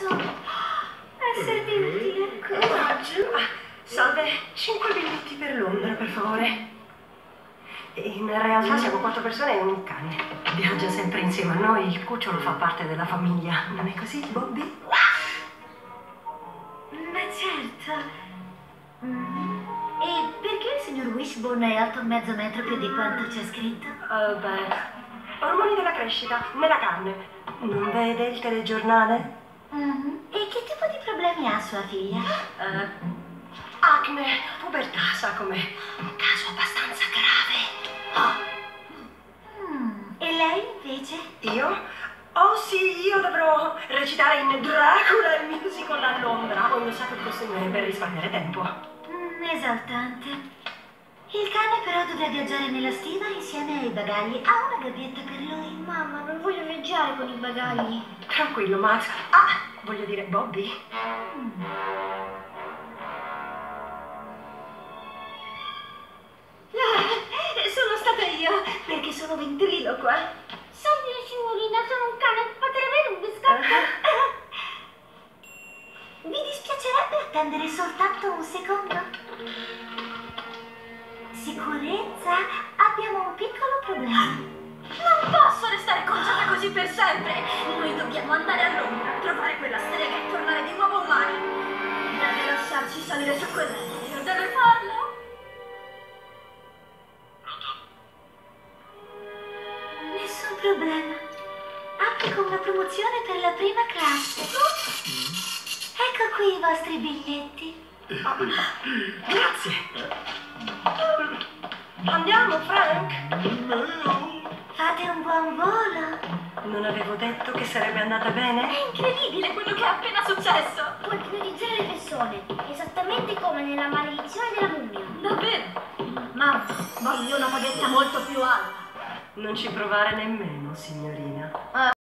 posso esservi utile? Coraggio. Salve, 5 biglietti per Londra, per favore. In realtà siamo 4 persone e un cane. Viaggia sempre insieme a noi, il cucciolo fa parte della famiglia. Non è così, Bobby? Ma certo. E perché il signor Wishbone è alto mezzo metro più di quanto c'è scritto? Ormoni della crescita, nella carne. Non vede il telegiornale? E che tipo di problemi ha sua figlia? Acne, pubertà, sa com'è. Un caso abbastanza grave. E lei invece? Io? Oh sì, io dovrò recitare in Dracula, il musical a Londra. Ho indossato il costume per risparmiare tempo. Esaltante. Il cane però dovrà viaggiare nella stiva insieme ai bagagli. Ha una gabbietta per lui? Mamma, non voglio viaggiare con i bagagli. Tranquillo, Max. Voglio dire, Bobby. Sono stata io, perché sono ventriloqua. Salve, signorina, sono un cane. Potrei avere un biscotto? Vi dispiacerebbe attendere soltanto un secondo? Sicurezza? Abbiamo un piccolo problema. Non posso restare conciata così per sempre. Noi dobbiamo andare a Londra, trovare quella strega e tornare di nuovo umani. Deve lasciarci salire su quell'aereo. Deve farlo. Nessun problema. Applico una promozione per la prima classe. Ecco qui i vostri biglietti. Grazie. Andiamo, Frank. Fate un buon volo. Non avevo detto che sarebbe andata bene? È incredibile quello che è appena successo. Puoi ipotizzare le persone, esattamente come nella maledizione della mummia. Davvero? Ma voglio una paghetta molto più alta. Non ci provare nemmeno, signorina.